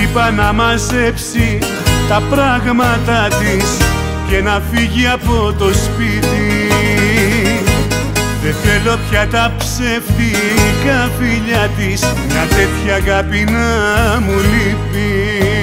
είπα να μαζέψει τα πράγματα της και να φύγει από το σπίτι. Δεν θέλω πια τα ψεύτικα φιλιά της, μια τέτοια αγάπη να μου λείπει.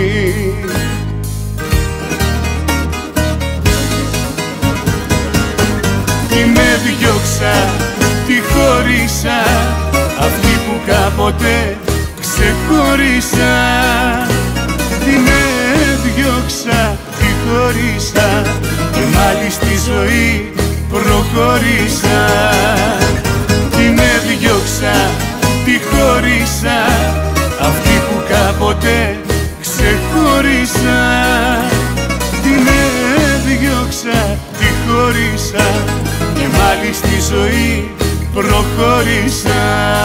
Τι με διώξα, τι χώρισα, αυτή που κάποτε ξεχώρισα. Τι με διώξα, τι χώρισα και μάλιστα στη ζωή προχώρησα. Τι με διώξα, τι χώρισα, αυτή που κάποτε ξεχώρισα. Τι με διώξα, τι χώρισα και μάλιστα στη ζωή προχώρησα.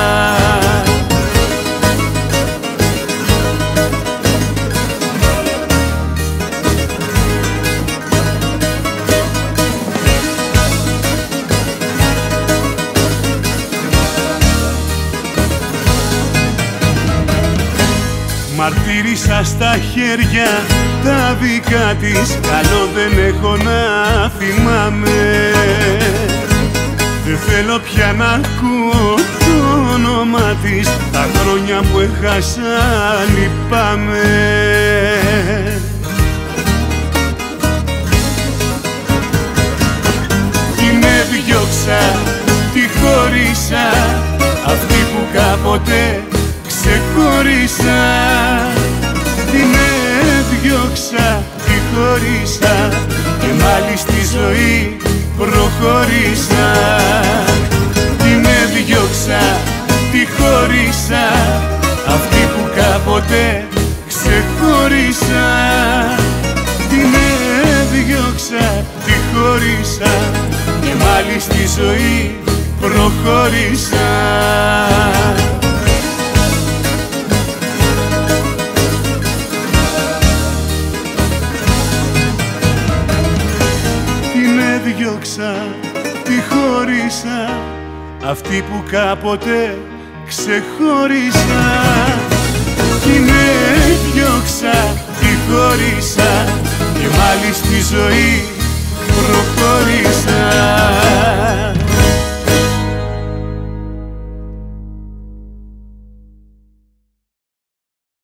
Μαρτύρησα στα χέρια τα δικά της, καλό δεν έχω να θυμάμαι. Δεν θέλω πια να ακούω το όνομα της, τα χρόνια που έχασα λυπάμαι. Τι με διώξα, τι χώρισα, αυτή που κάποτε ξεχώρισα. Τι με διώξα, τι χώρισα και μάλιστα στη ζωή προχώρησα. Τι με διώξα, τι χώρισα, αυτή που κάποτε ξεχώρισα. Τι με διώξα, τι χώρισα και μάλιστα στη ζωή προχώρησα. Διώξα, τι χώρισα, αυτή που κάποτε ξεχώρισα. Τι με διώξα, τι χώρισα και μάλιστα στη ζωή προχώρησα.